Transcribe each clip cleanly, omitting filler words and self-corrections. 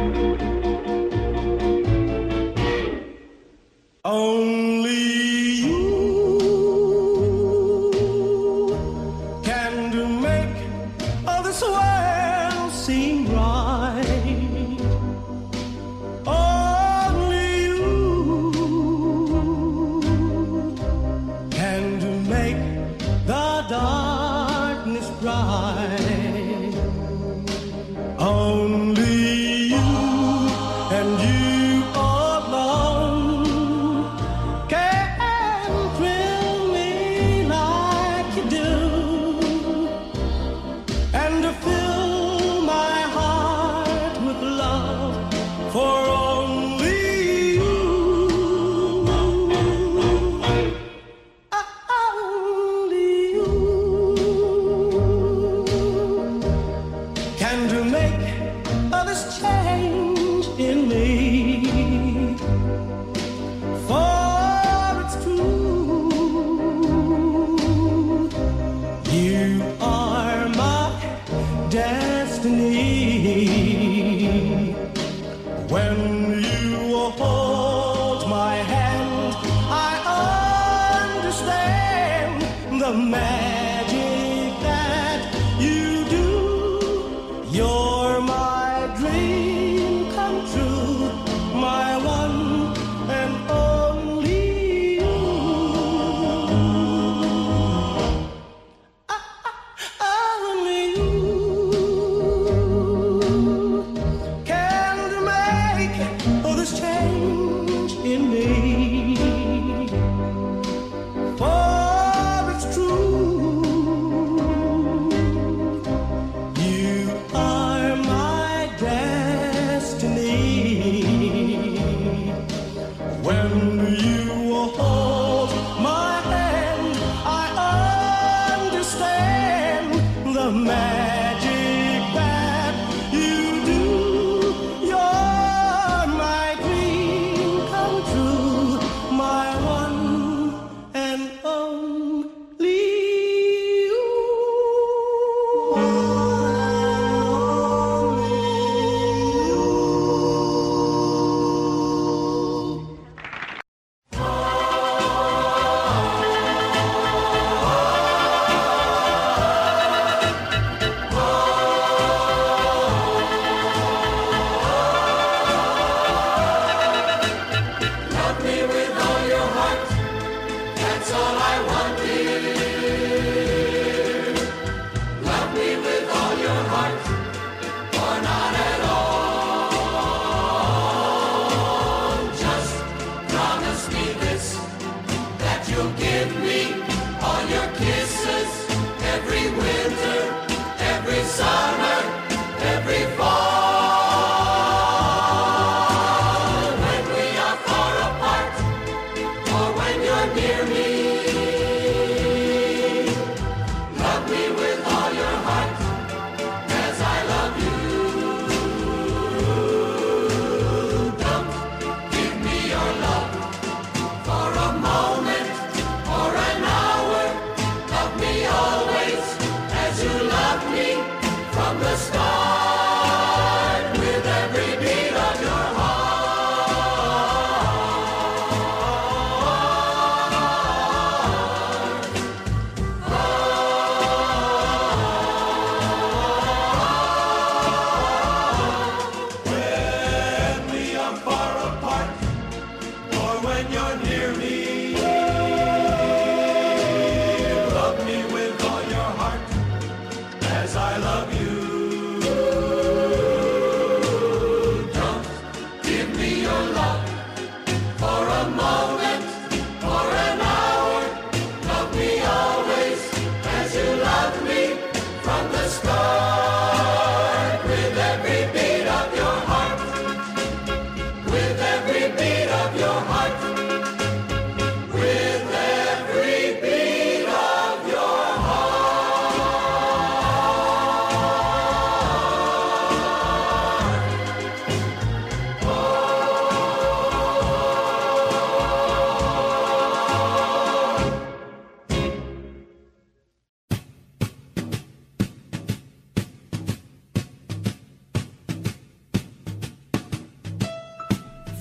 are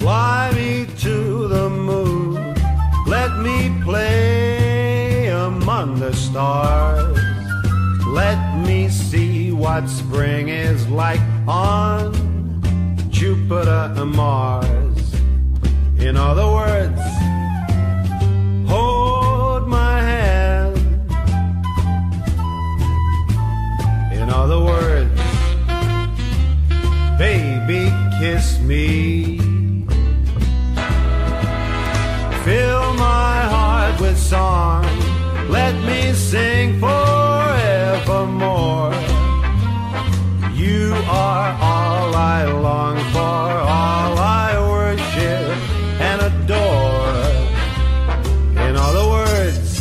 Fly me to the moon, let me play among the stars. Let me see what spring is like on Jupiter and Mars. In other words, hold my hand. In other words, baby, kiss me. Fill my heart with song, let me sing forevermore. You are all I long for, all I worship and adore. In other words,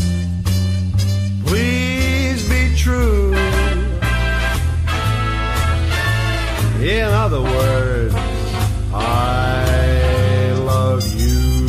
please be true. In other words, I love you.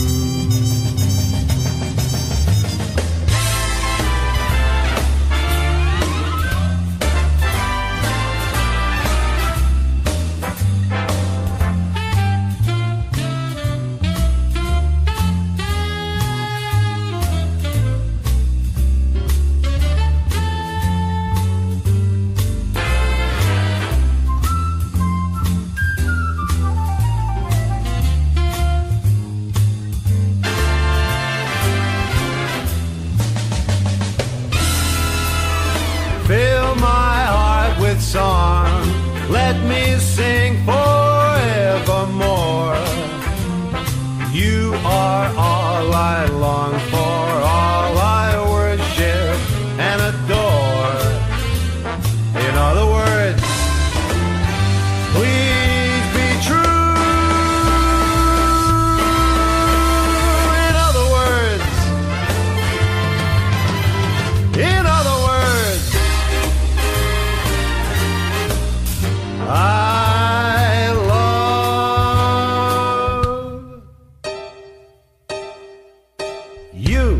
Fill my heart with song, let me sing forevermore. You are all I long for, all I worship and adore. In other words, please be true. In other words, in other words, I love you.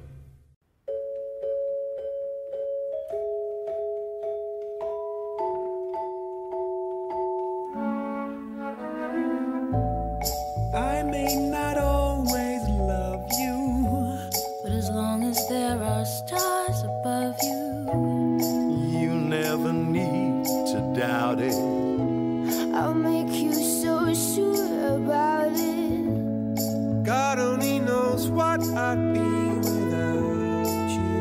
I may not always love you, But as long as there are stars above you, You never need to doubt it. I'll make you so sure about it. God only knows what I'd be without you.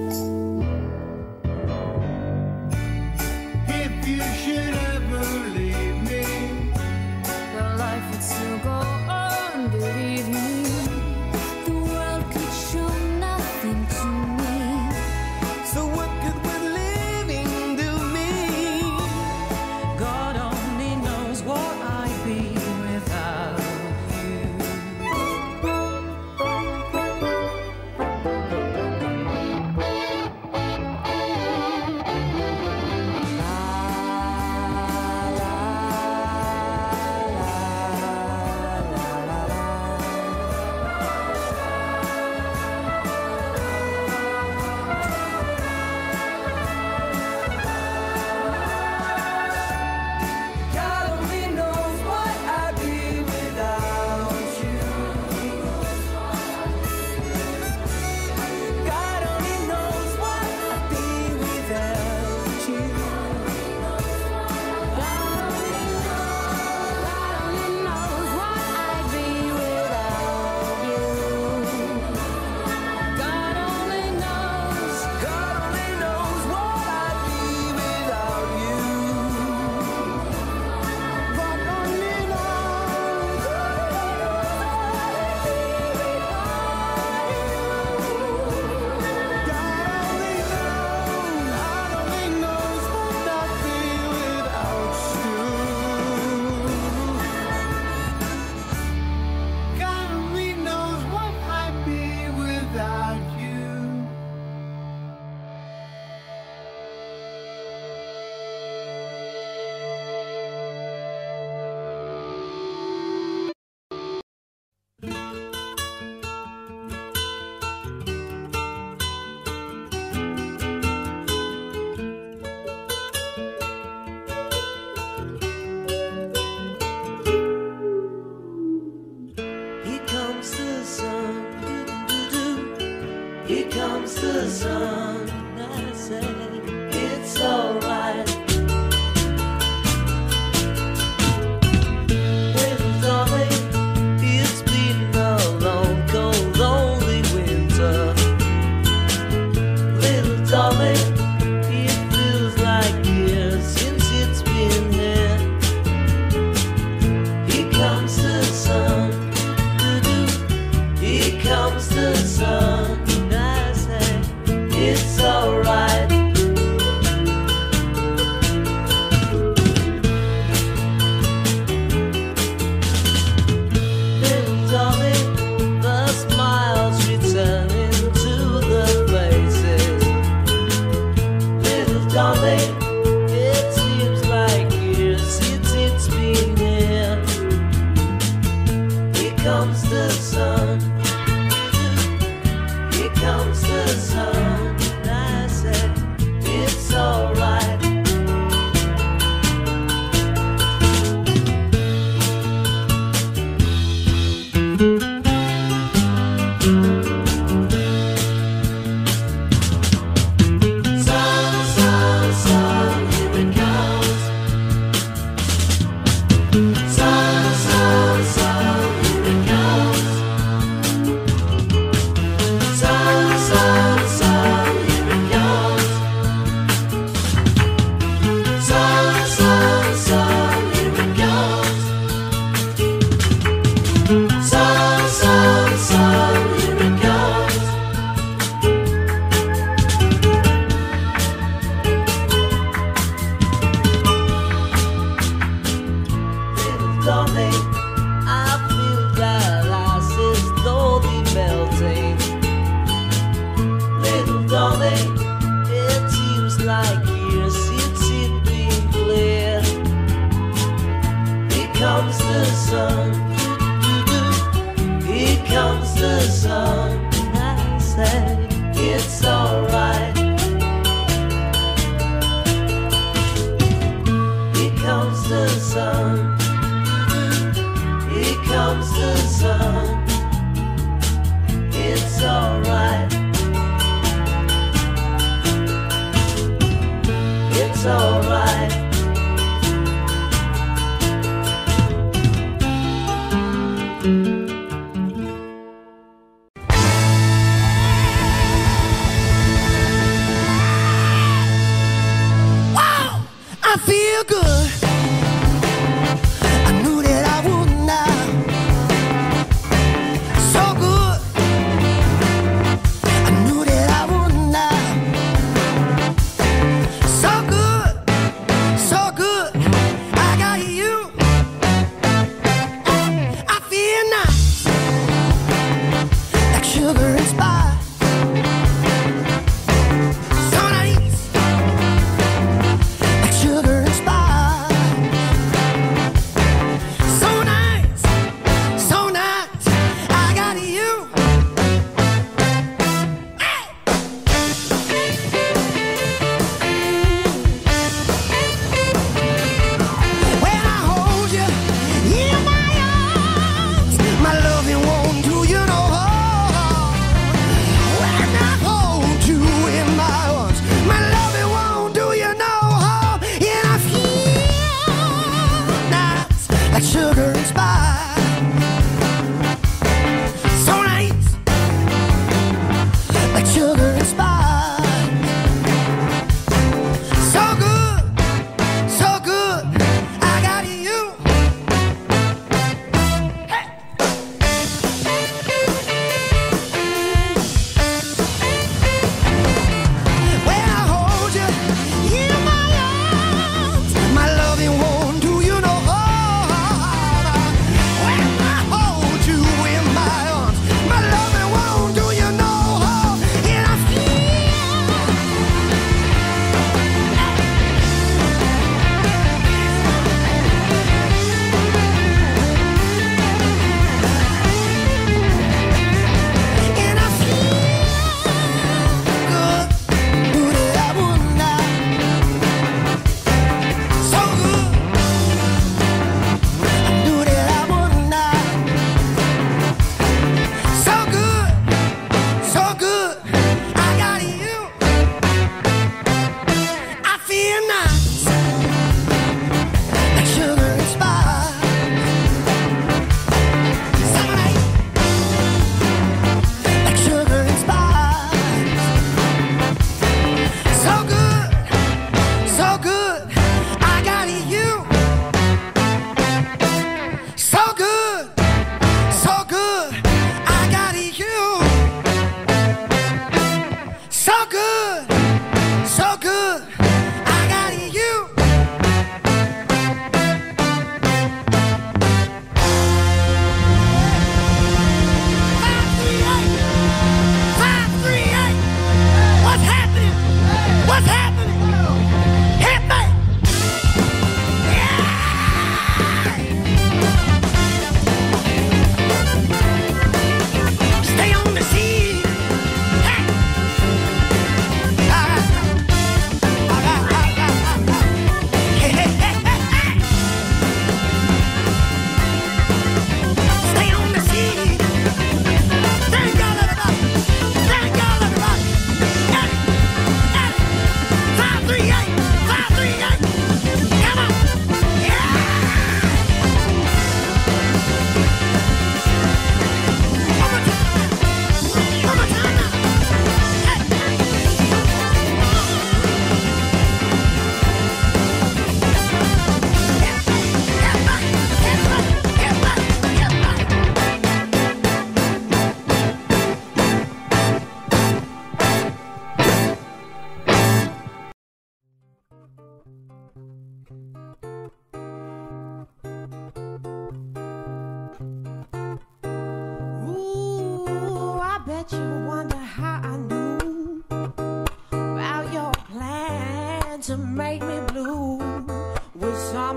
If you should ever leave me, Your life would still go on, believe me. The world could show nothing to me. So what good would living do me? God only knows what I'd be without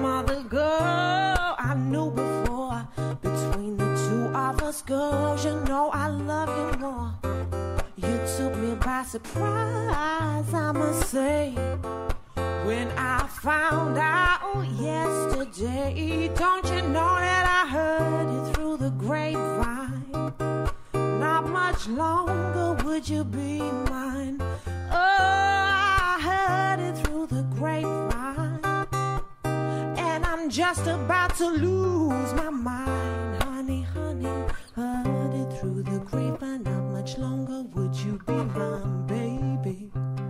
other girl I knew before. Between the two of us, girls, you know I love you more. You took me by surprise, I must say, when I found out yesterday. Don't you know that I heard it through the grapevine? Not much longer would you be mine. Oh, I heard it through the grapevine, and I'm just about to lose my mind. Honey, honey, heard it through the grapevine. Not much longer would you be mine, baby.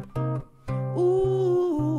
Ooh.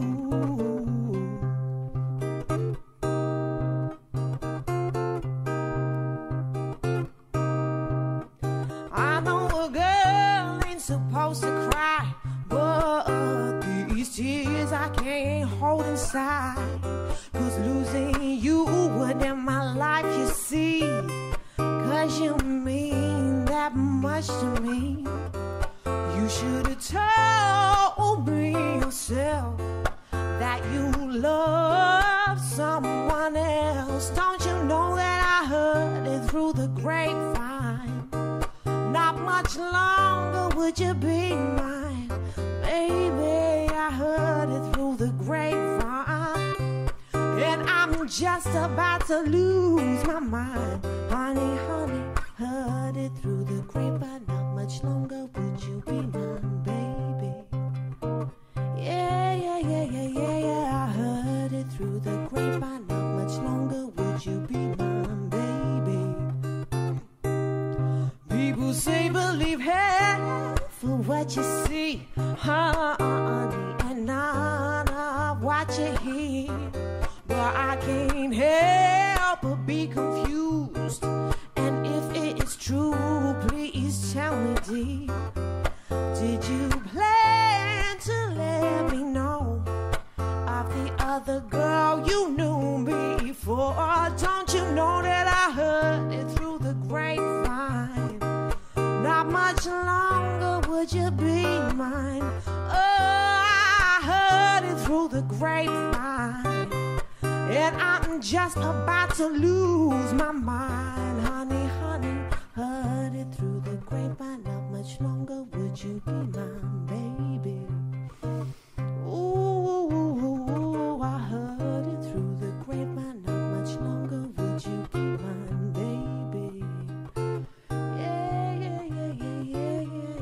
I know a girl ain't supposed to cry, but these tears I can't hold inside. 'Cause losing you would end my life, you see. 'Cause you mean that much to me. You should have told me yourself that you love someone else. Don't you know that I heard it through the grapevine? Not much longer would you be mine, baby. I heard it through the grapevine, and I'm just about to lose my mind. Honey, honey, heard it through the grapevine. Not much longer would you be mine, baby. Yeah, yeah, yeah, yeah, yeah, yeah. I heard it through the grapevine. Not much longer would you be mine, baby. People say believe half for what you see, honey, and none of what you hear. But I can't help but be confused. And if it is true, please tell me, dear, did you plan to let me know of the other girl you knew before? Don't you know that I heard it through the grapevine? Not much longer would you be mine. Oh, I heard it through the grapevine, and I'm just about to lose my mind. Honey, honey, heard it through the grapevine. Not much longer would you be mine, baby. Ooh, I heard it through the grapevine. Not much longer would you be mine, baby. Yeah, yeah, yeah, yeah, yeah, yeah.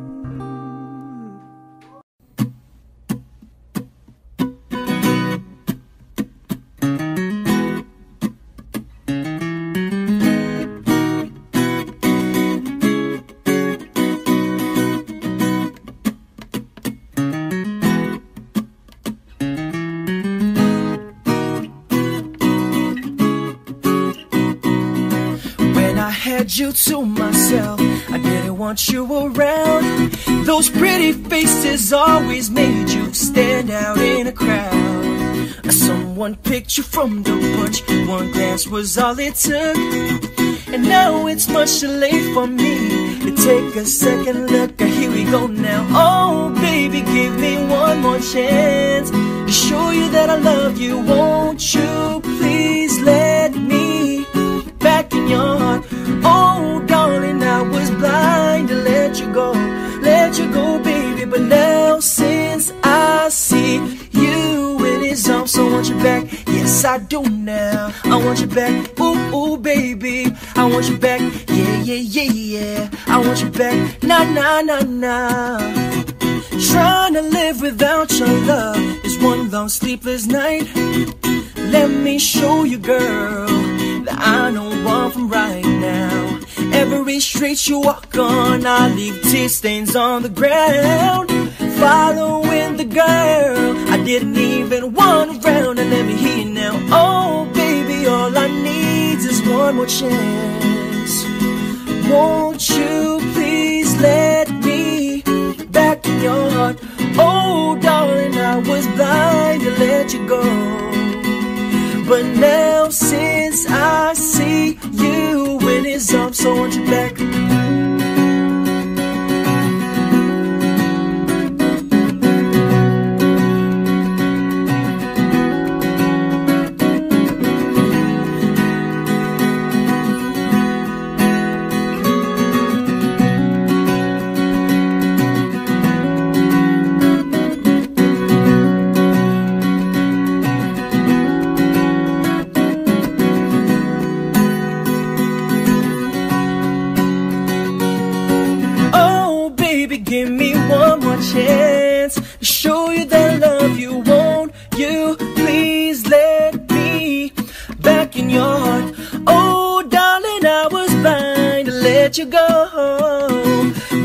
You to myself, I didn't want you around. Those pretty faces always made you stand out in a crowd. Someone picked you from the bunch, one glance was all it took. And now it's much too late for me to take a second look. Here we go now. Oh baby, give me one more chance to show you that I love you. Won't you please let me back in your heart? Oh darling, I was blind to let you go, baby. But now since I see you in his arms, so I want you back. Yes, I do now. I want you back. Ooh, ooh, baby, I want you back. Yeah, yeah, yeah, yeah. I want you back. Nah, nah, nah, nah. Trying to live without your love is one long sleepless night. Let me show you, girl, that I know one from right now. Every street you walk on, I leave tear stains on the ground. Following the girl I didn't even want around. And let me hear you now. Oh baby, all I need is one more chance. Won't you please let me back in your heart? Oh darling, I was blind to let you go, but now since I see you in his arms, so I want you back.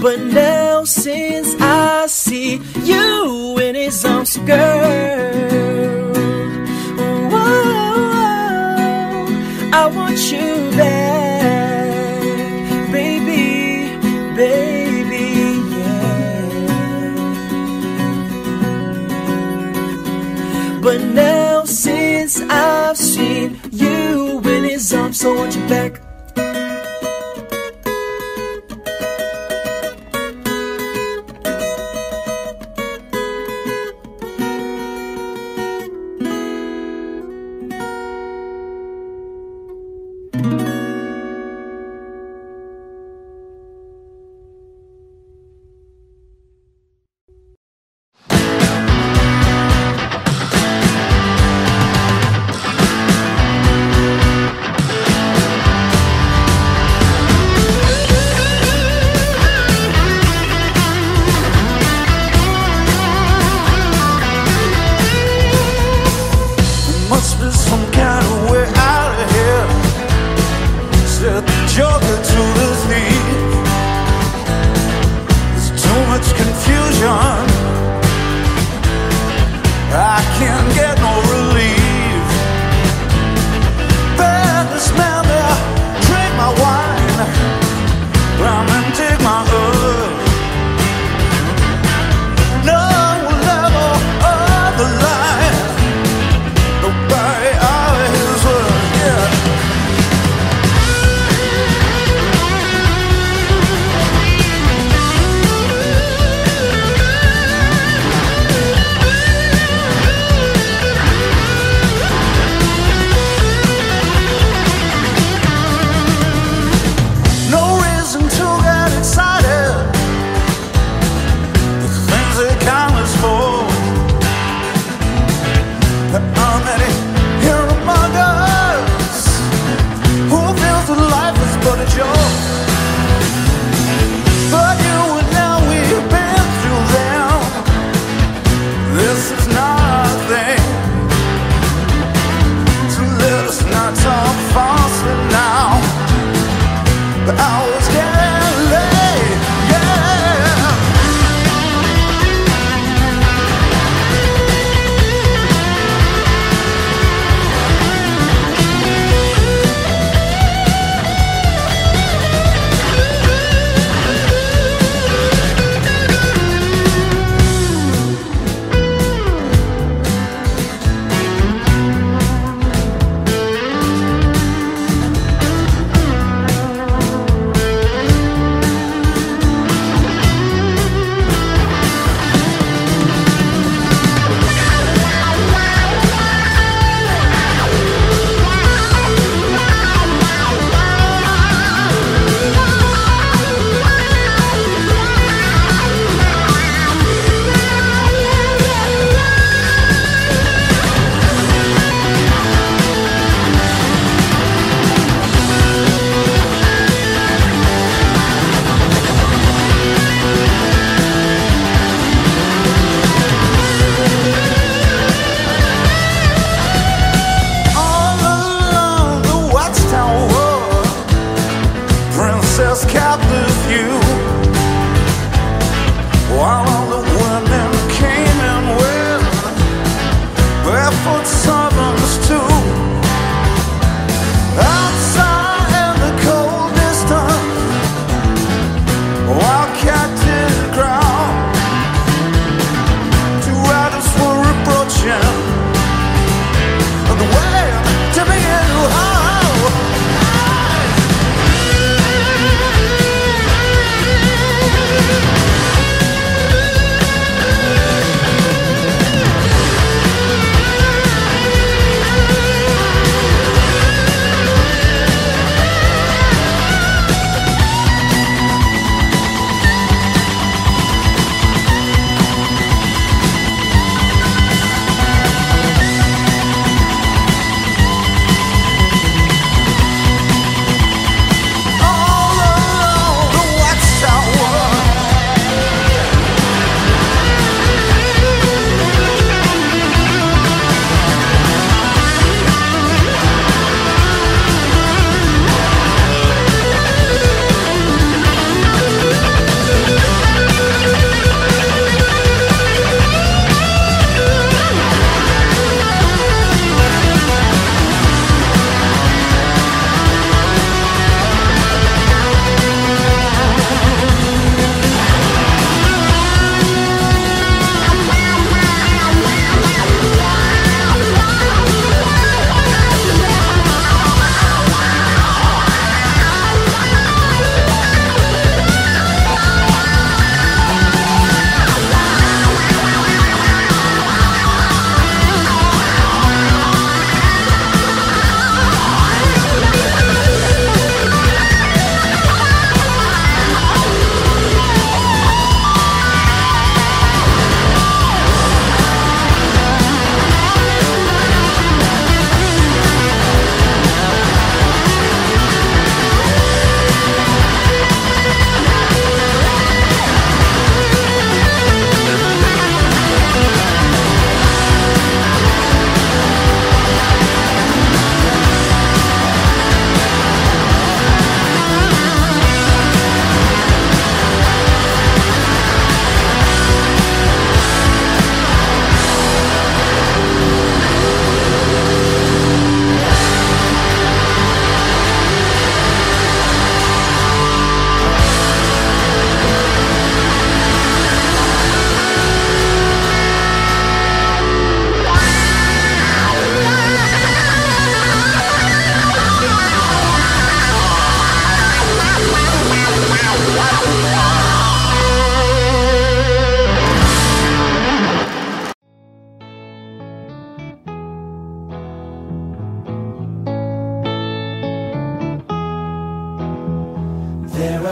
But now since I see you in his arms, girl, whoa, I want you back, baby, baby, yeah. But now since I've seen you in his arms, I want you back.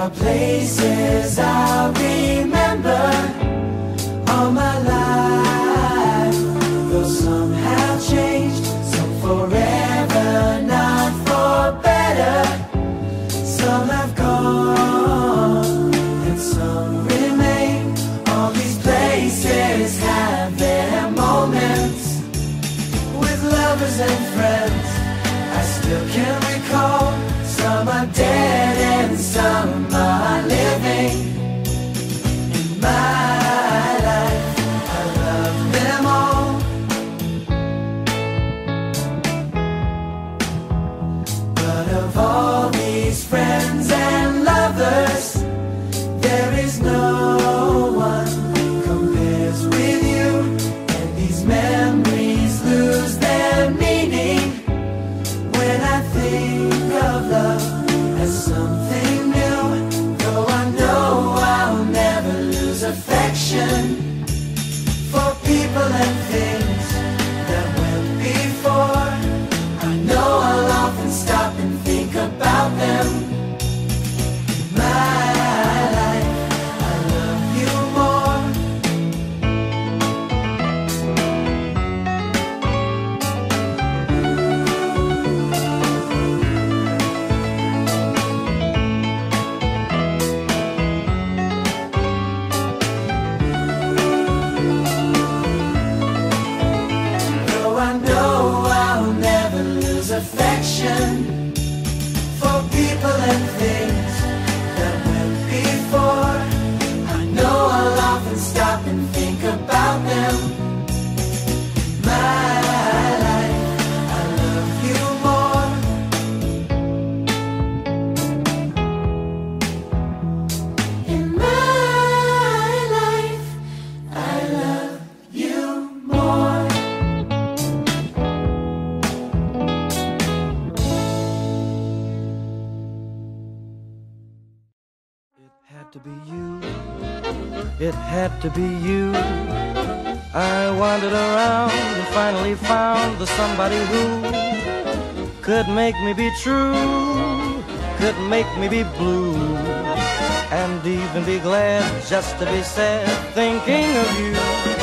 are places I'll remember all my life. Though some have changed, some forever, not for better. Some have gone and some remain. All these places have their moments with lovers and friends. I still can recall. Some are dead and some are living. In my life, I love them all. But of all these friends and lovers, there is no one compares with you. And these memories lose their meaning when I think of love as something new. Though I know I'll never lose affection for people and things that went before. I know I'll often stop and think about them. My life, I love you more. Though I know I'll never lose affection for people and things that went before. I know I'll often stop and think about them. My life, I love you more. In my life, I love you more. It had to be you. It had to be you. I wandered around and finally found the somebody who could make me be true, could make me be blue, and even be glad just to be sad thinking of you.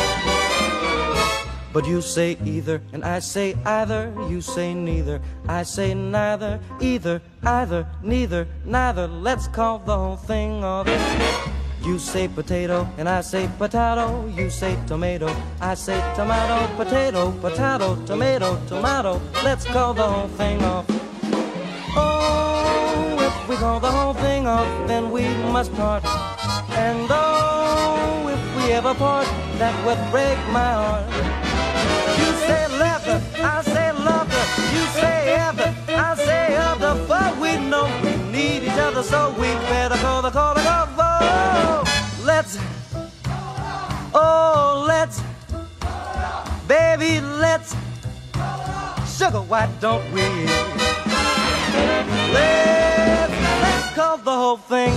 But you say either, and I say either. You say neither, I say neither. Either, either, neither, neither. Let's call the whole thing off. You say potato, and I say potato. You say tomato, I say tomato. Potato, potato, tomato, tomato. Let's call the whole thing off. Oh, if we call the whole thing off, then we must part. And oh, if we ever part, that would break my heart. You say leather, I say lover. You say ever, I say other. But we know we need each other, so we better call the call. Oh, let's, baby, let's, sugar, why don't we? Let's call the whole thing.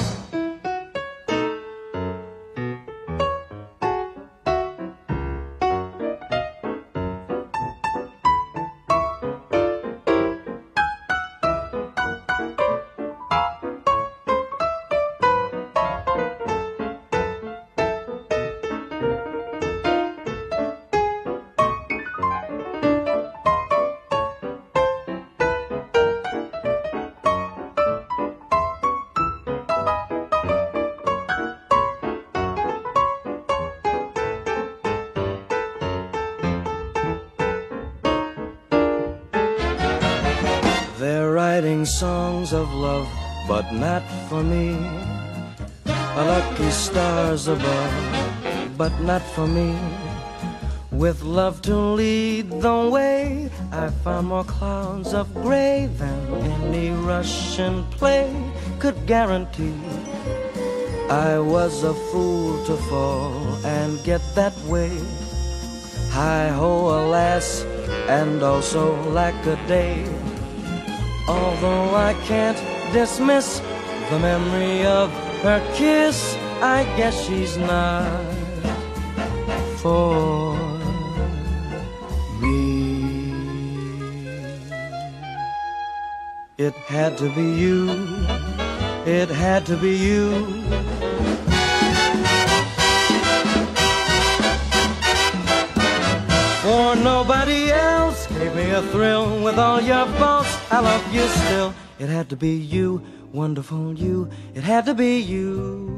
They're writing songs of love, but not for me. A lucky stars above, but not for me. With love to lead the way, I found more clouds of gray than any Russian play could guarantee. I was a fool to fall and get that way. Hi-ho, alas, and also lack a day. Although I can't dismiss the memory of her kiss, I guess she's not for me. It had to be you. it had to be you. For nobody else gave me a thrill with all your faults. I love you still. It had to be you, wonderful you. It had to be you.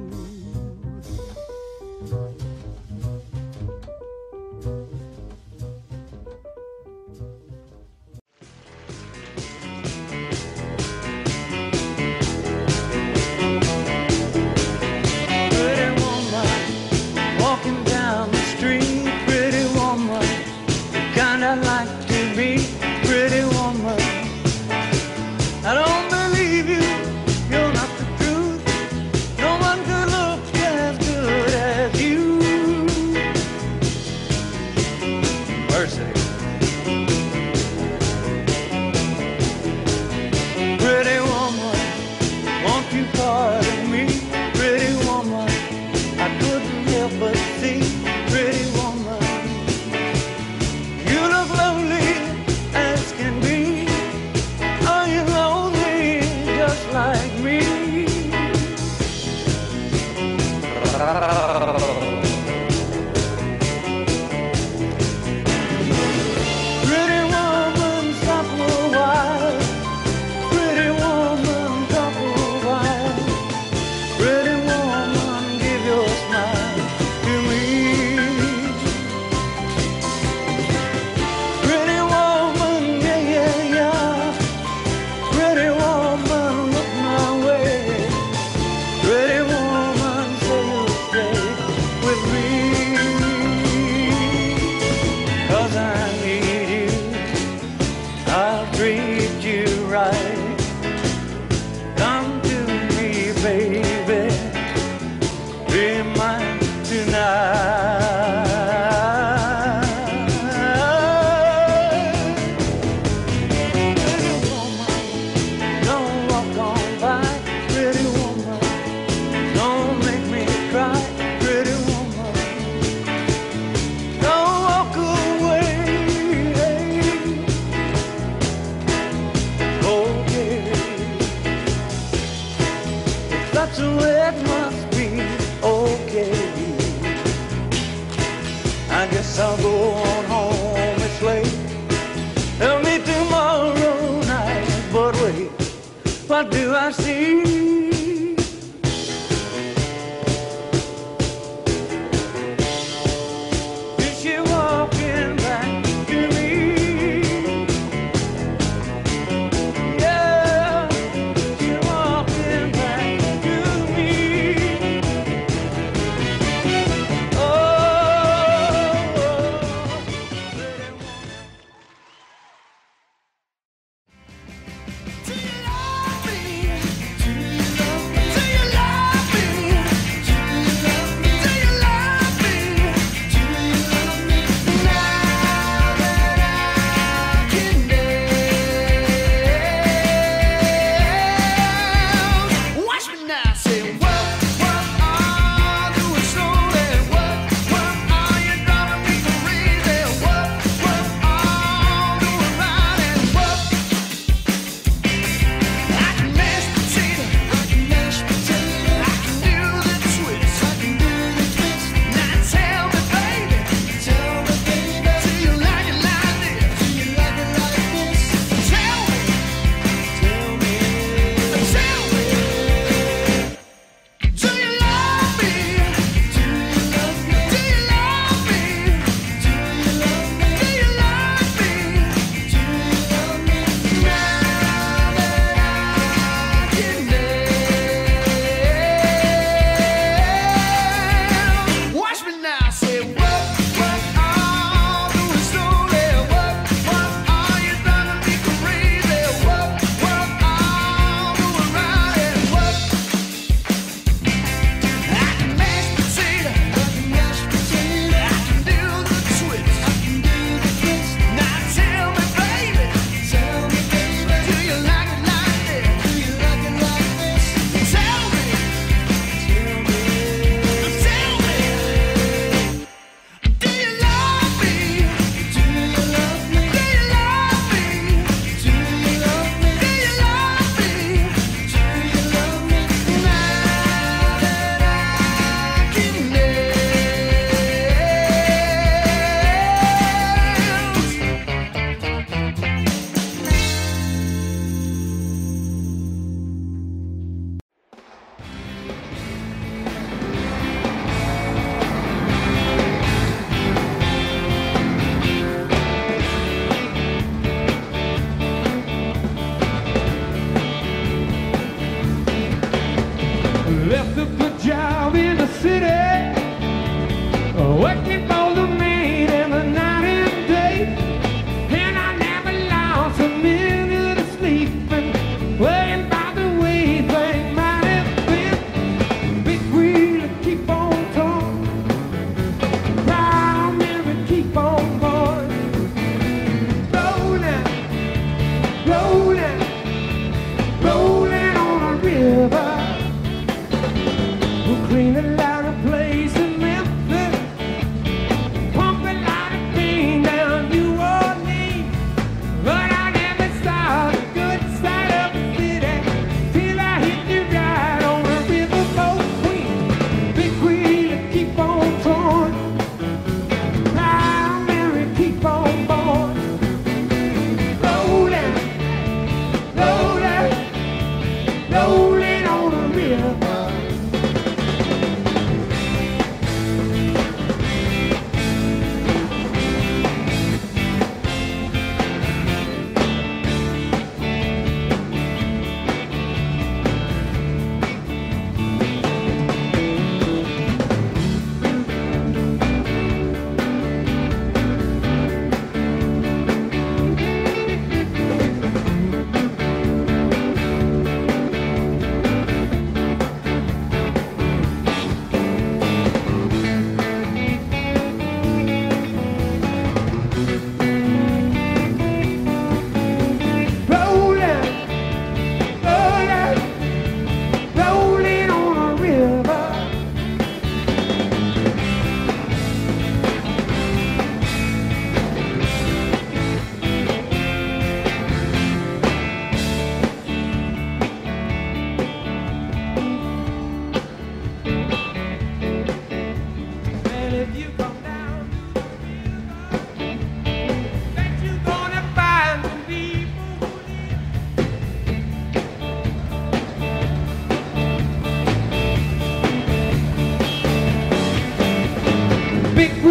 I'll go on home, it's late. Tell me tomorrow night, but wait, what do I see? Is she walking back to me? Yeah, she walking back to me. To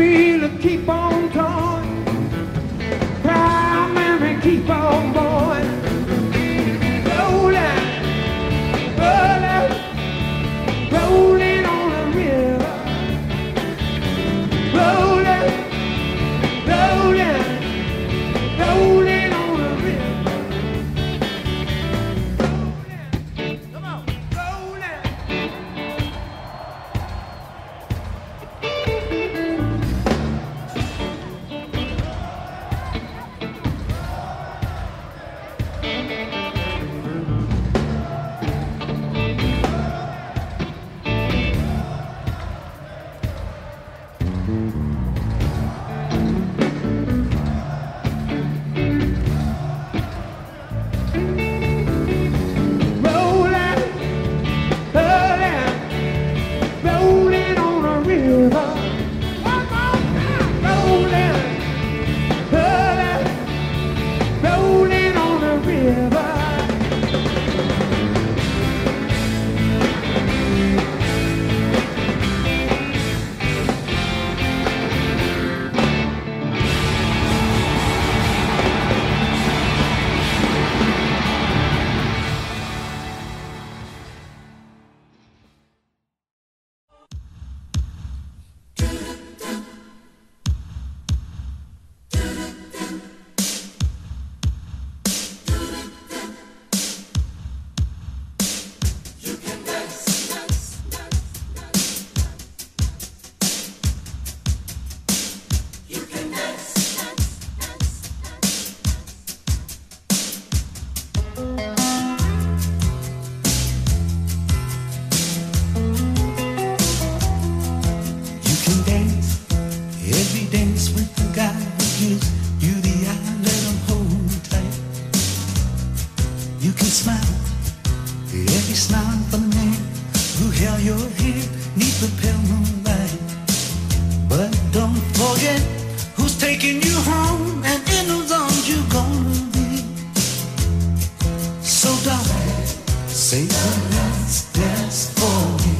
wheel keep on going. Proud memory keep on going. Rolling, rolling, rolling on the river. Rolling, rolling, rolling on the river. Rolling, come on, rolling. Rolling on the river. One more time. Rolling on the river. You can dance, every dance with the guy who gives you the eye, let him hold you tight. You can smile, every smile for the man who held your hand neath the pale moonlight. But don't forget who's taking you home and in whose arms you're gonna be. So darling, say the last dance for me.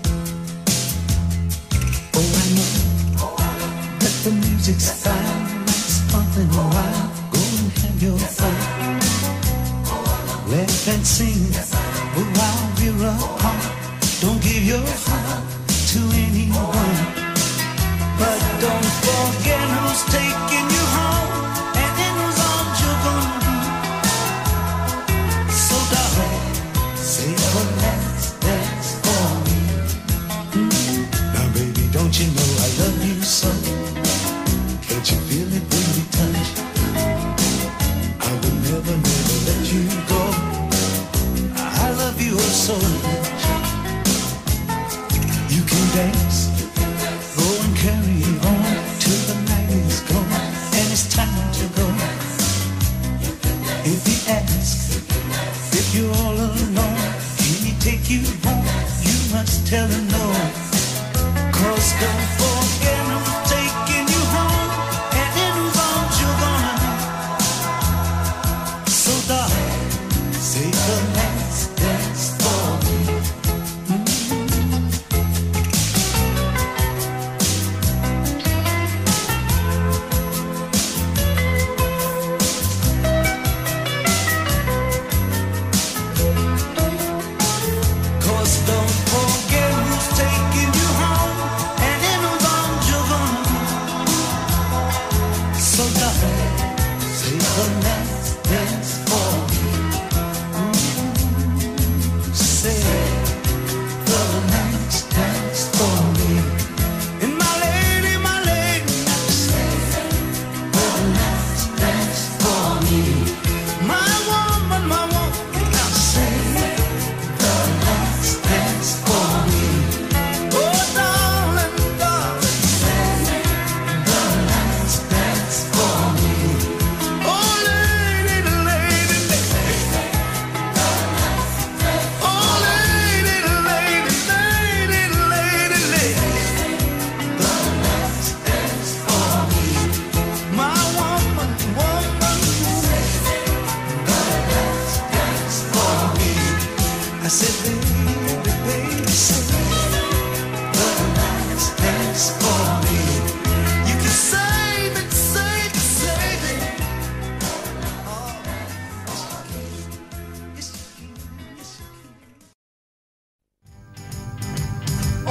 Oh, I know that the music's fine, it's pumping a while. Go and have your fun. Laugh and sing while we're apart. Don't give your heart to anyone. But don't forget who's taking you home and in whose arms you're gonna be. So darling, say the last dance for me. Now baby, don't you know I love you so? Can't you feel it when we touch? I will never, never let you go. I love you oh so much. You can dance, go and carry on till the night is gone and it's time to go. If he asks if you're all alone, can he take you home? You must tell him no. 'Cause don't forget who's taking you home and in whose arms you're gonna be. So darling, say the last dance for me. Cause don't forget who's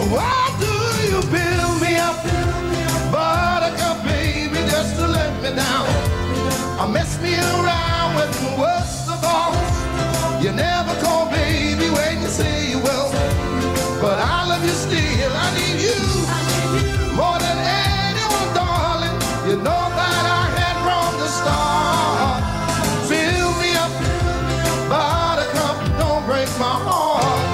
Why do you build me up, buttercup, baby, just to let me down? Or mess me around with the worst of all. You never call, baby, when you say you will. But I love you still, I need you more than anyone, darling. You know that I had from the start. Fill me up, buttercup, don't break my heart.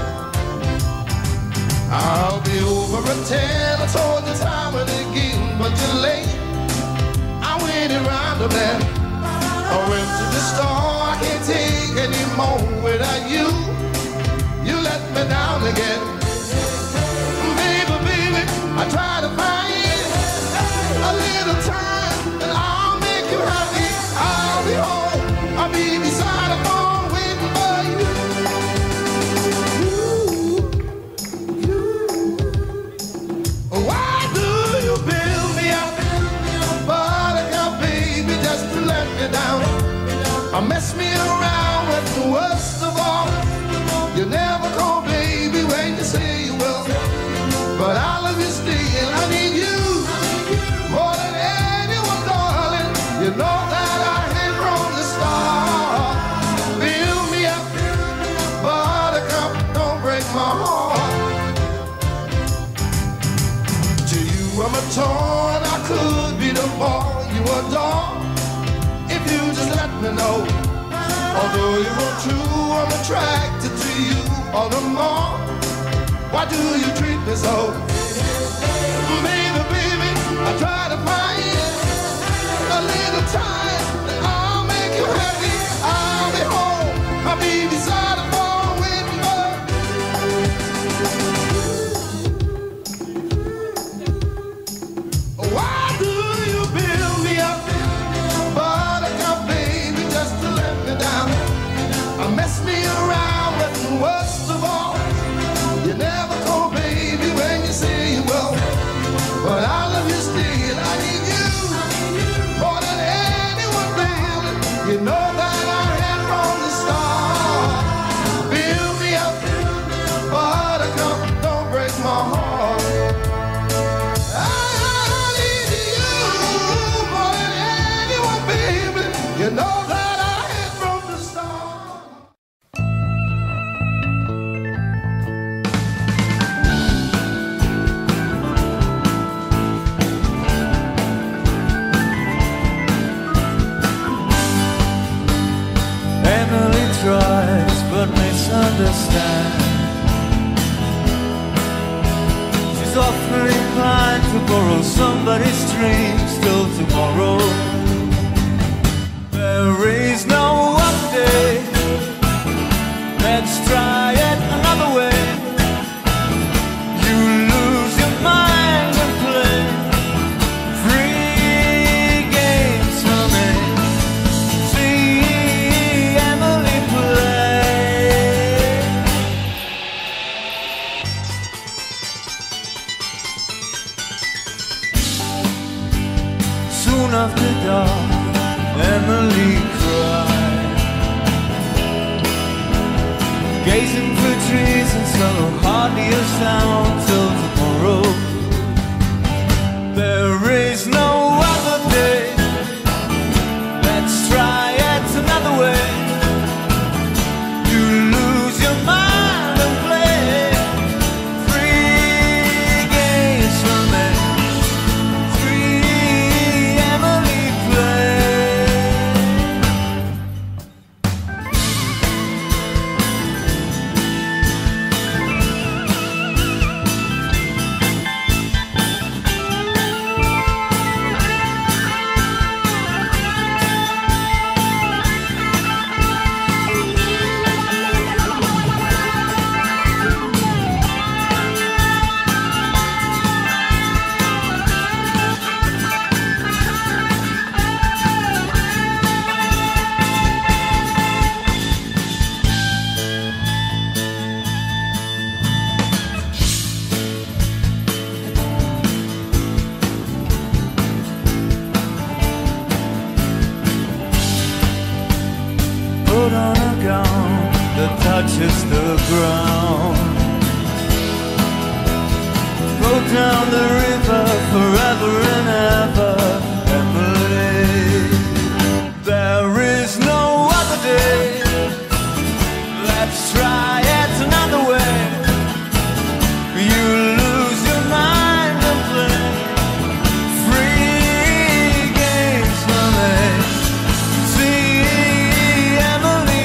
I'll be over at 10, I told you time and again, but you're late. I waited round the bend. I went to the store, I can't take any more without you. You let me down again. Baby, baby, I try to find a little time and I'll make you happy. I'll be home, I'll be beside the phone waiting for you. Why do you build me up, buttercup, baby, just to let me down? Or mess me around with the worst of all. You never call, baby, when you say you will. But I love you still, I need you more than anyone, darling. You know that I hate from the start. Fill me up, buttercup, don't break my heart. To you I'm a toy, I could be the boy you adore if you just let me know. Although you're true, I'm attracted to you all the more. Why do you treat me so? Baby, baby, I try to find a little time and I'll make you happy. I'll be home, I'll be beside the phone waiting for you. Why do you build me up, buttercup, baby, just to let me down? Or mess me around with the worst of all. You never call, baby, when you say you will. But I love you still, I need you more than anyone, baby. You know that I had from the start. Build me up, buttercup, don't break my heart. I need you more than anyone, baby. You know that I had from the start. Emily tries but misunderstands. She's often inclined to borrow somebody's dreams till tomorrow. There is no update. Let's try it another way. You lose your mind and play free games for me. See Emily play. Soon after dark, Emily cried, gazing through trees and saw hardly a sound till tomorrow. There is no other day. Let's try it another way. You lose your mind and play free games for me. Free Emily play. Put on a gown that touches the ground. down the river forever and ever, Emily. There is no other day. Let's try it another way. You lose your mind and play free games for me. See Emily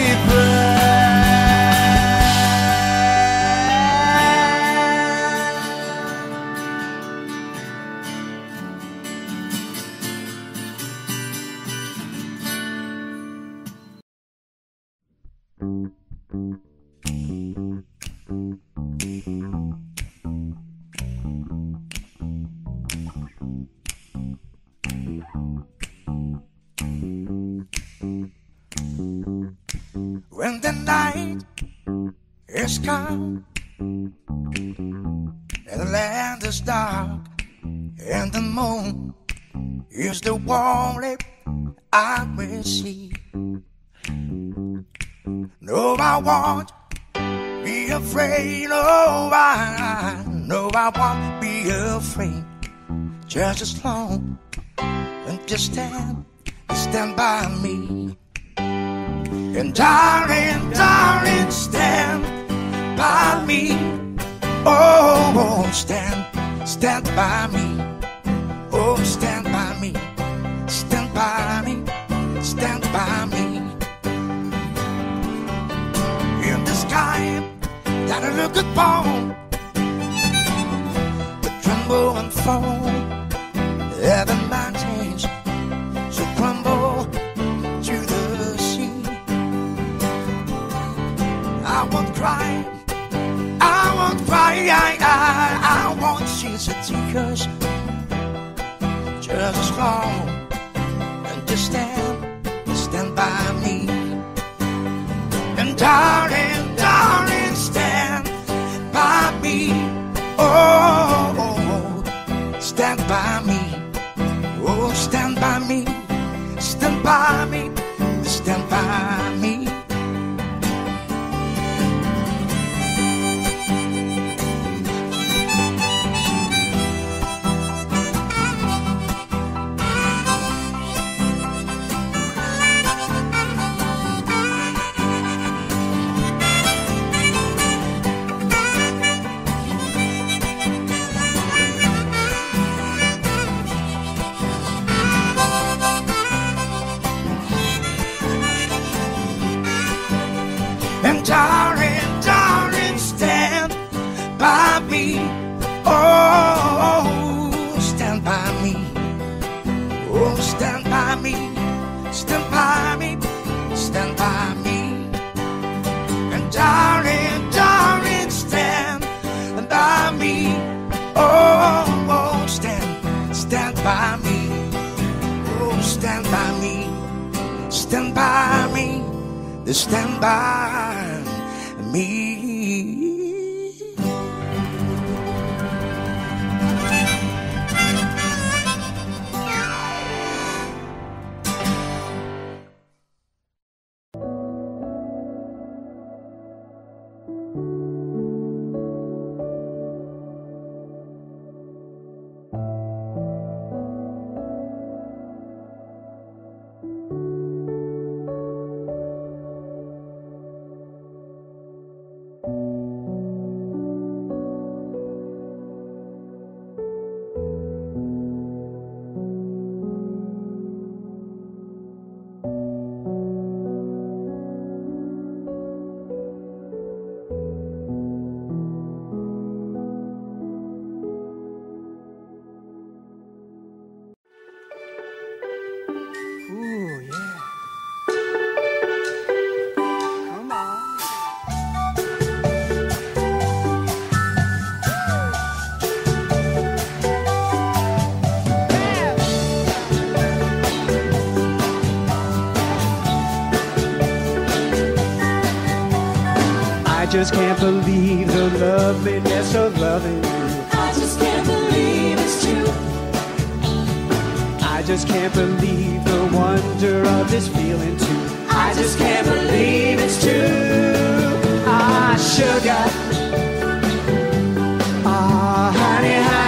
When the night is come and the land is dark and the moon is the only I will see. No, I won't be afraid. No, I won't be afraid. Just as long as you stand by me. And darling, darling, stand by me. Oh, stand by me. Oh, stand by me. Stand by me. Stand by me. In the sky that I look upon, the tremble and fall, the mountains so crumble to the sea. I won't cry, I won't cry, I won't shed tears. Just as long and just stand by me. And darling, darling, stand by me. Oh, stand by me. Oh, stand by me. Stand by me. Stand by me. Darling, darling, stand by me. Oh, stand by me. Oh, stand by me. Stand by me. Stand by me. And darling, darling, stand by me. Oh, stand by me. Oh, stand by me. Stand by me. Stand by me. I just can't believe the loveliness of loving you. I just can't believe it's true. I just can't believe the wonder of this feeling too. I just can't believe it's true. Ah, sugar. Ah, honey, honey.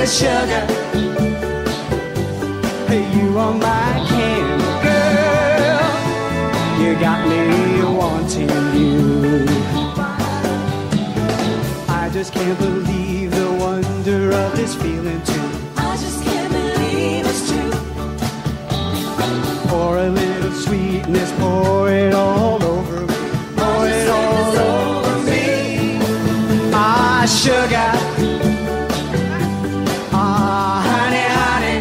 sugar, sugar. Hey, you are my candy girl. You got me wanting you. I just can't believe the wonder of this feeling too. I just can't believe it's true. Pour a little sweetness, pour it all over me. Pour it all over me. Ah, sugar. Ah, honey, honey.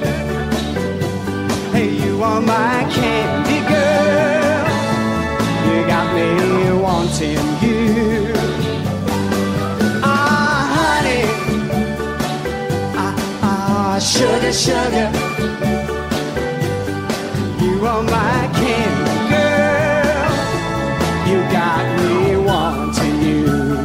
Hey, you are my candy girl. You got me wanting you. Ah, honey. Ah, sugar, sugar. You are my candy girl. You got me wanting you.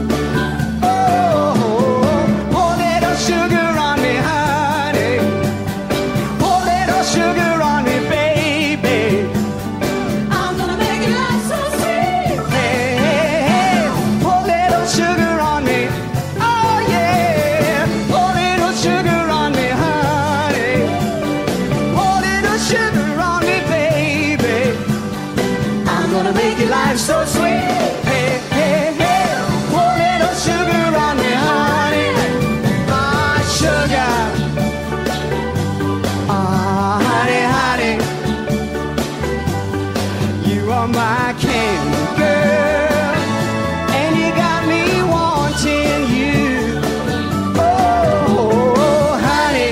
Oh, pour a little sugar on me, honey. Pour a little sugar on me, baby. I'm gonna make your life so sweet. Hey, hey, hey. Pour a little sugar on me. Oh, yeah. Pour a little sugar on me, honey. Pour a little sugar on me, baby. I'm gonna make your life so sweet. Hey, hey, hey. Pour a little sugar on me, honey. Ah, sugar. Ah, honey, honey. You are my candy girl. And you got me wanting you. Oh, honey.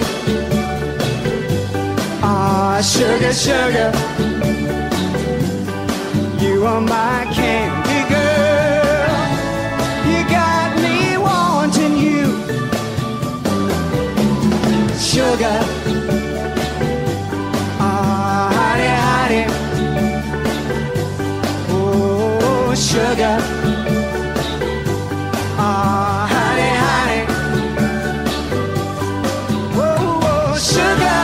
Ah, sugar, sugar. You are my candy girl. You got me wanting you. Sugar. Ah, honey, honey. Oh, sugar. Ah, honey, honey. Oh, sugar.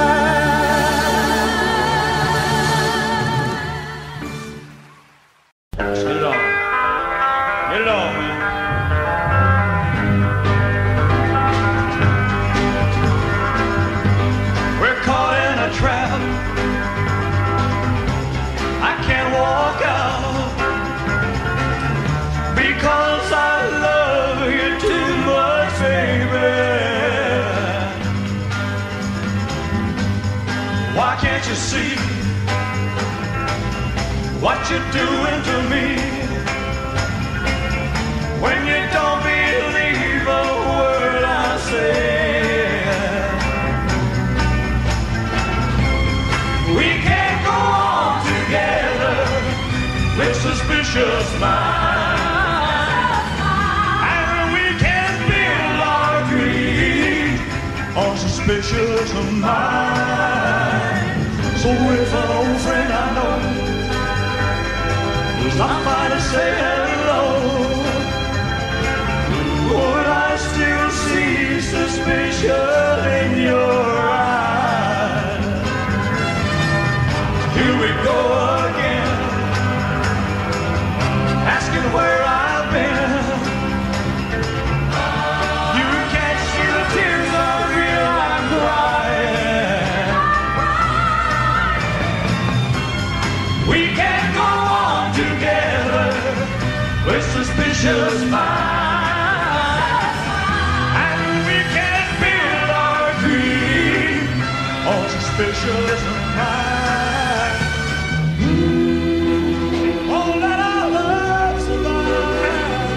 Get on. Get it on, man. We're caught in a trap. I can't walk out because I love you too much, baby. Why can't you see what you're doing to me? When you don't believe a word I say. We can't go on together with suspicious minds, and we can't build our dreams on suspicious minds. So if an old friend I know stop by to say hello, would I still see suspicion in your eyes? Here we go again, asking where I've been. You can't see the tears of real I'm crying. We can't go on together with suspicious minds, and we can't build our dream on suspicious minds. Oh, let our love survive.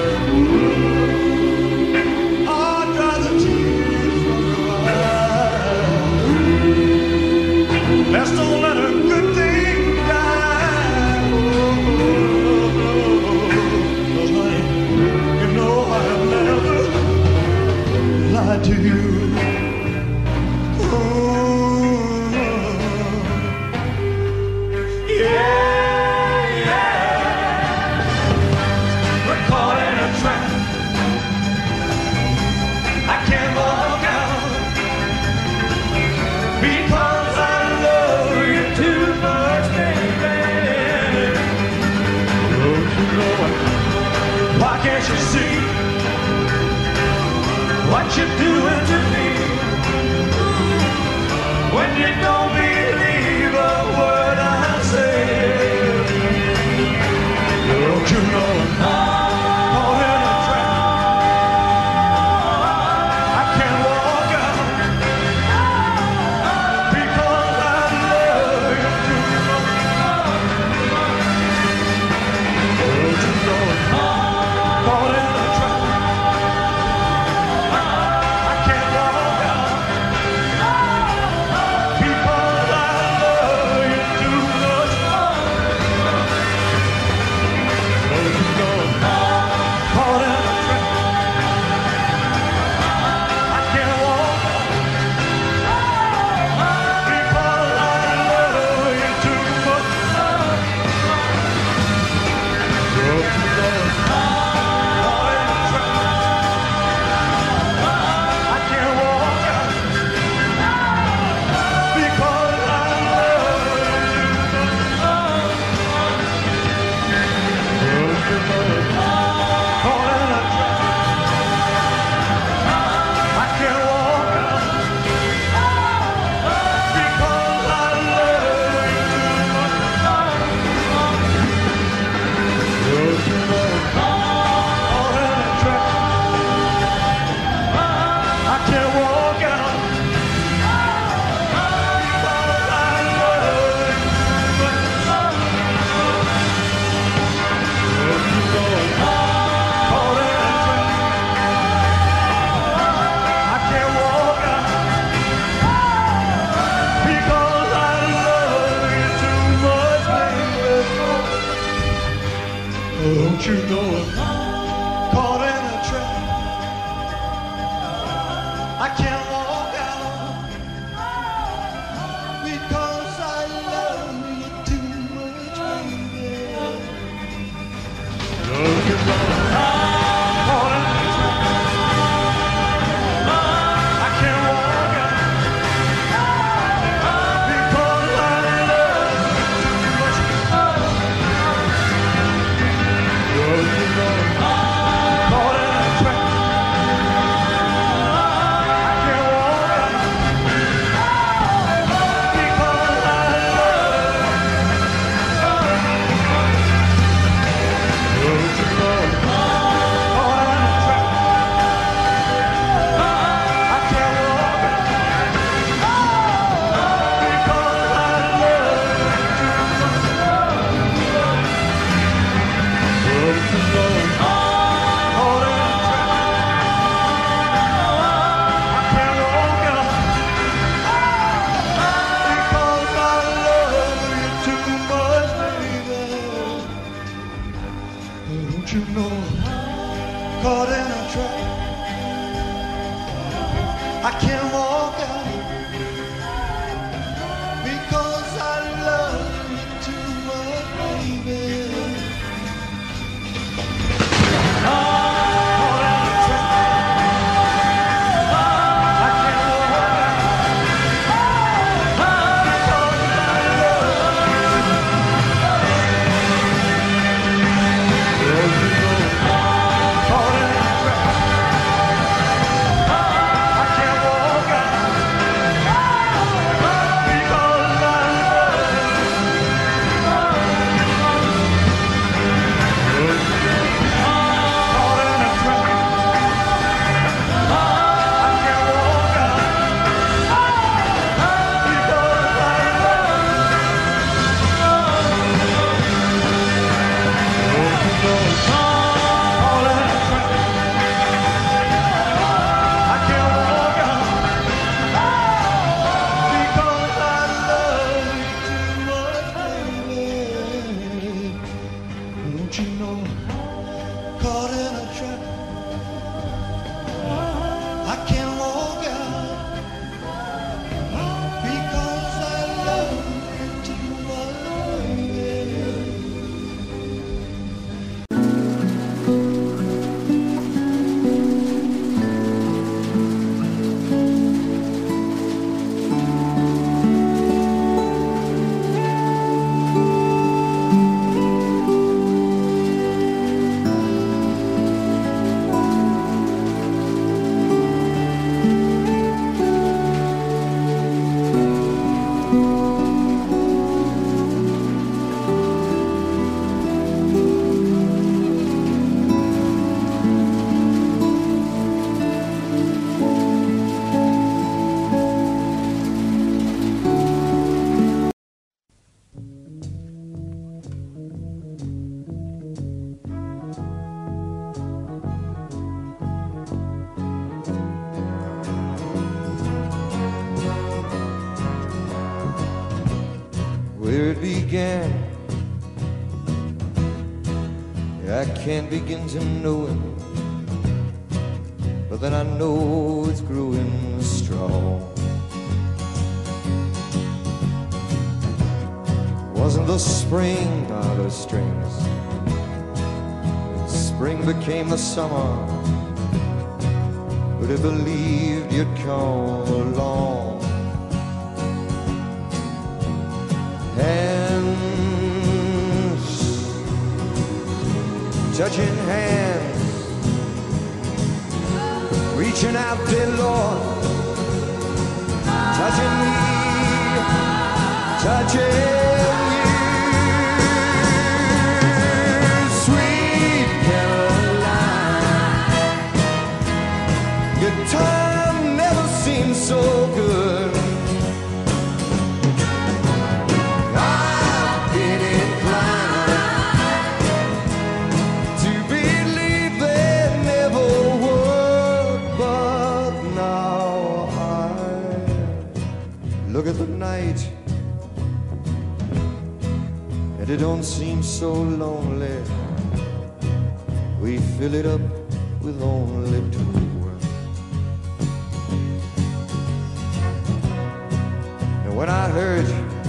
Oh, dry the tears from your eyes. Let's don't let a good thing die. You know I'll never lie to you. Oh, you know I'm caught in a trap. I can't walk out because I love you too much, baby. Don't you know I'm caught in a trap. I can't walk out because I love you too much. Don't you know I'm caught in a trap. You know I'm caught in a trap. I can't walk out because I love you too much, baby. Caught in a trap. I can't walk out because I love where it began. I can't begin to know it, but then I know it's growing strong. Wasn't the spring out of strings? Spring became the summer. Would have believed you'd come along. Hands touching hands, reaching out, dear Lord, touching me, touching you, sweet Caroline. Your time never seemed so good. Look at the night, and it don't seem so lonely. we fill it up with only two. And when I hurt,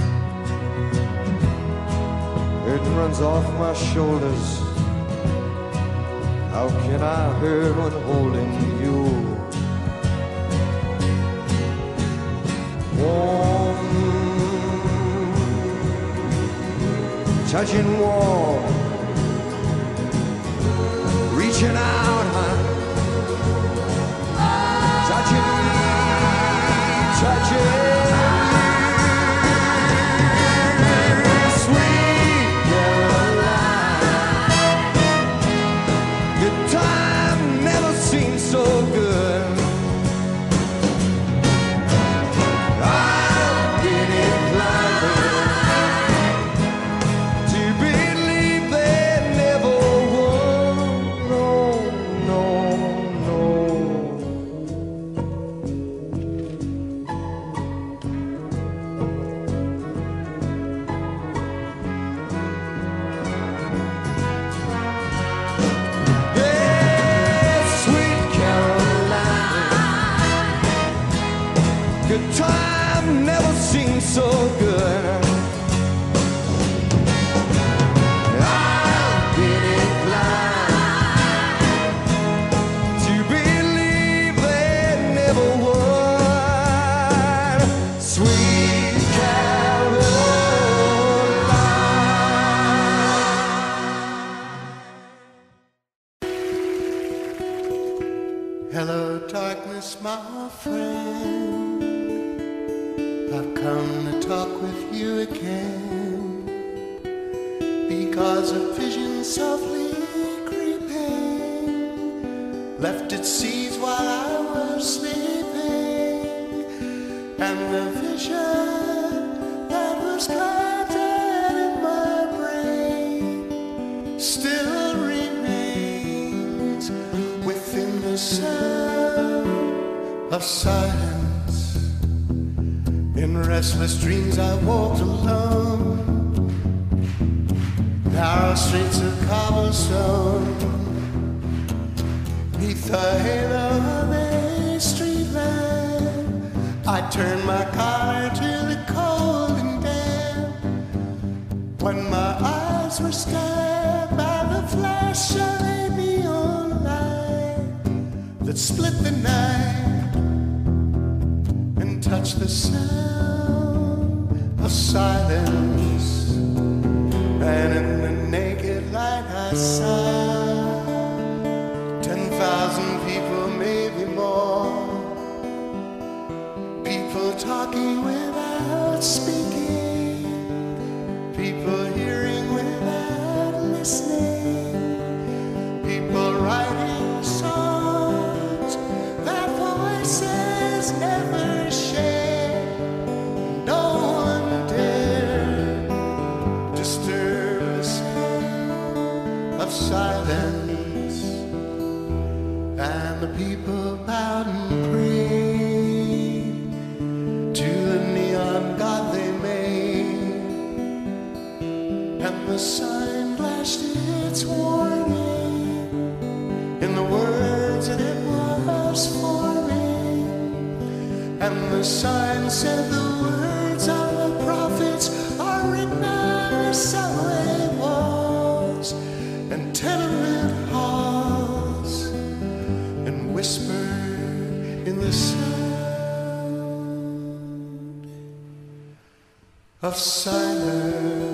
it runs off my shoulders. How can I hurt when holding you? Warm, touching warm, reaching out, touching me, touching. So good, I've been inclined to believe there never was. Sweet Caroline. Hello, darkness, my friend. I've come to talk with you again because a vision softly creeping left its seeds while I was sleeping, and the vision that was planted in my brain still remains within the sound of silence. In restless dreams I walked alone, narrow streets of cobblestone, neath the halo of a street lamp. I turned my collar to the cold and damp, when my eyes were scared by the flash of a neon light that split the night and touched the sound of silence. And in the naked light I saw 10,000 people, maybe more, people talking without speaking, people hearing without listening, people writing songs that voices never share. No one dared disturb the sound of silence, and the people bowed and prayed to the neon god they made, and the sign flashed its warning in the words that it was forming, and the sign said the words of the prophets are written on the subway walls and tenement halls, and whisper in the sound of silence.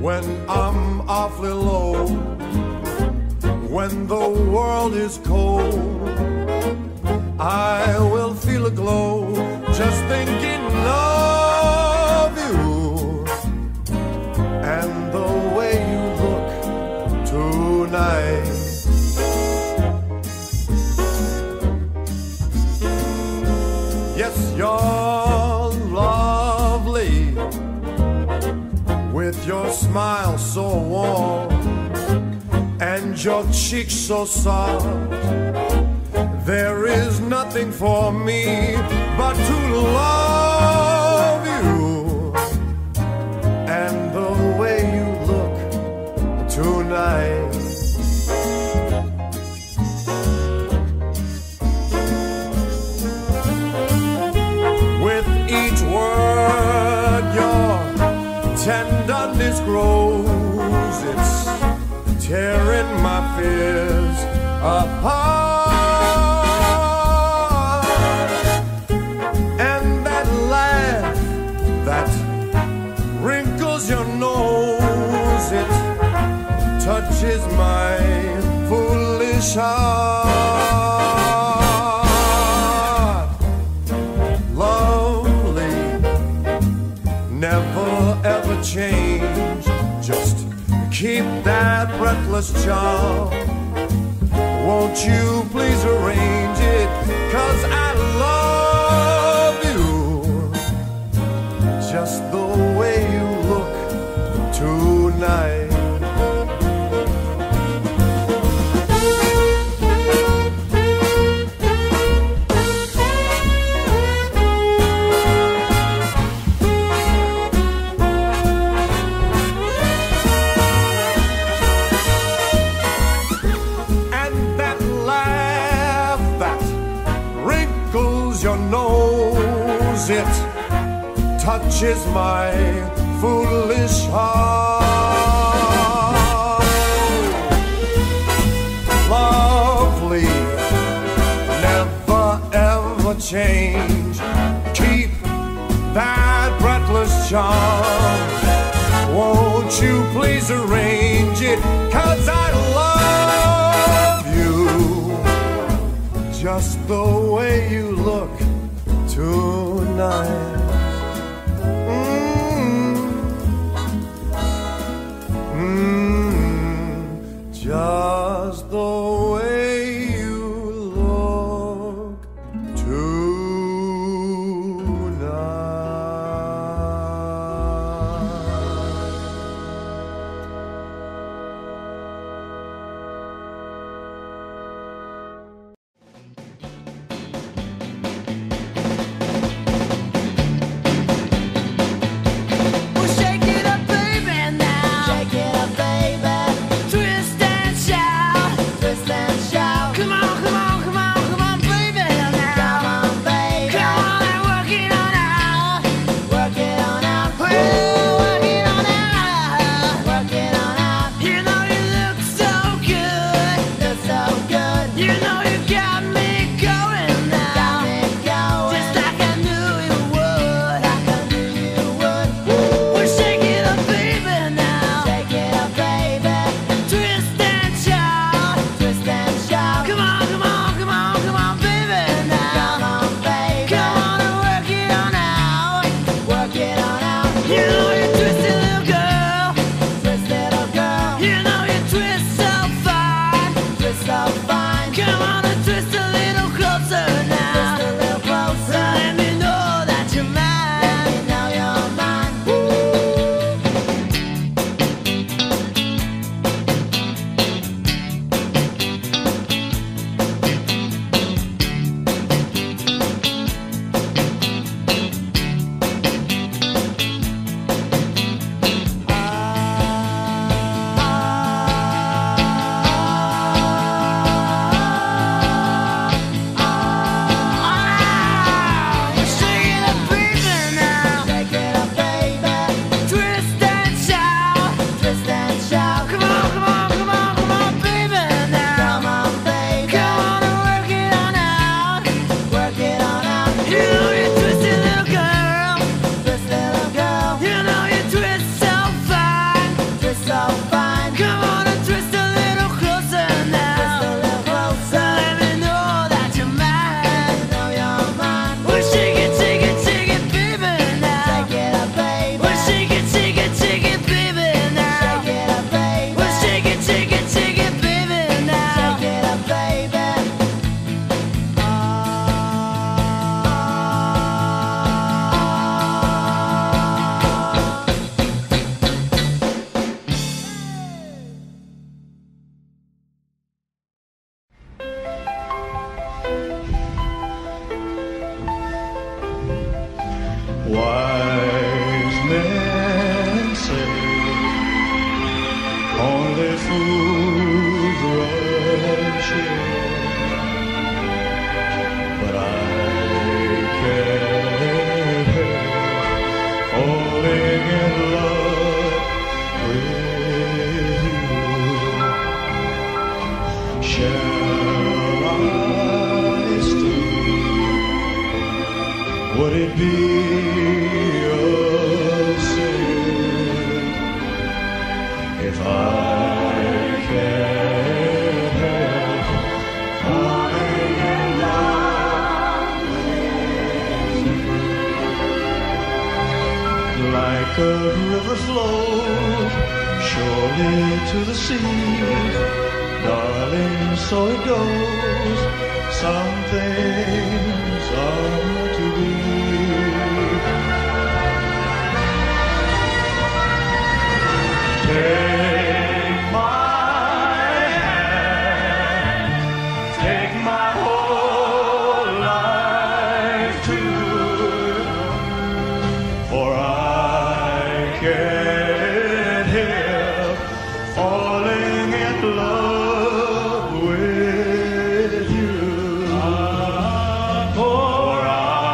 when I'm awfully low, when the world is cold, I will feel a glow just thinking of you and the way you look tonight. Yes, you're lovely with your smile so warm and your cheeks so soft. There is nothing for me but to love you and the way you look tonight. With each word your tenderness grows, it's tearing my fears apart. And that laugh that wrinkles your nose, it touches my foolish heart. Lovely, never ever change, just keep that breathless charm. Won't you please arrange it, 'cause I love you just the way you look tonight. It touches my foolish heart. Lovely, never ever change, keep that breathless charm. Won't you please arrange it, 'cause I love you just the way you look tonight. Just the way you look Twist and shout. fool's rushing, but I can't help falling in love with you. Shall I stay? Would it be a sin if I can't help falling in love with you? Like a river flows surely to the sea, darling, so it goes. Some things are to be. Take my hand, take my whole life too, for I can't help falling in love with you. For I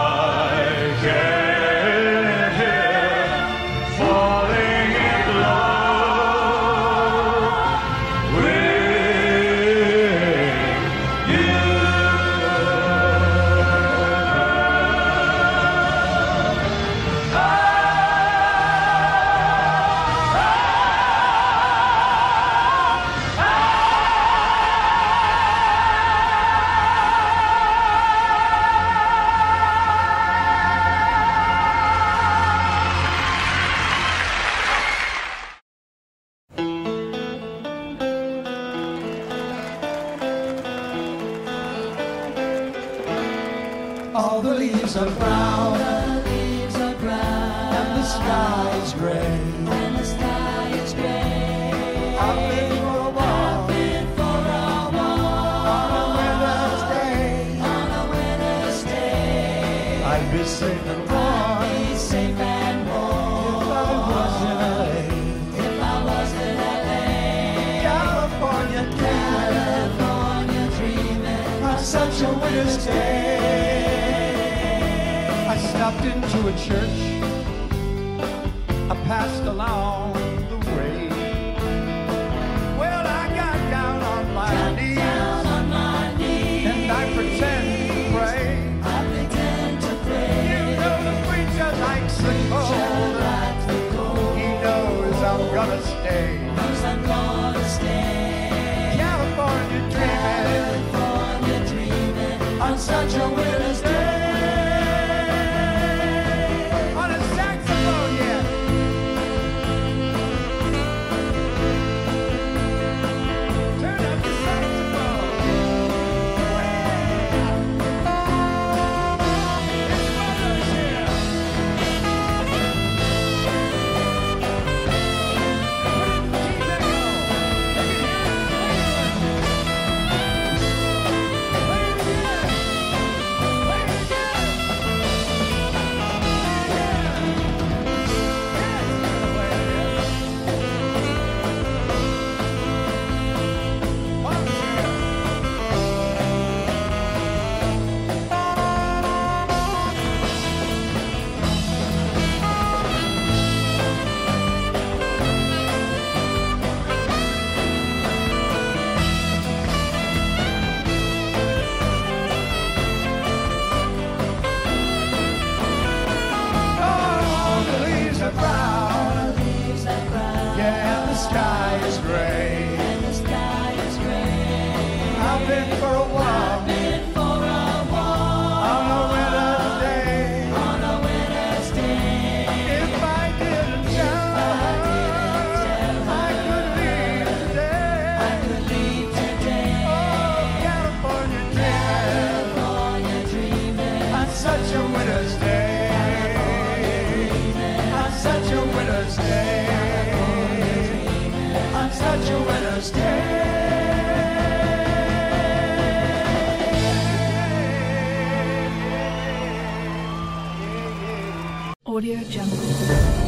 can't help falling in love with you. All the leaves are brown, and the sky is gray. I've been for a walk on a winter's day. I'd be safe and warm if I was in LA. California dreaming on such a winter's day. I stopped into a church, I passed along the way. Well, I got down on my knees, and I pretend to pray. You know the preacher likes the cold, he knows I'm gonna stay. California dreaming on such a winter's day. On a saxophone, yeah. Turn up the saxophone. It's Mother's here. Audio Jungle.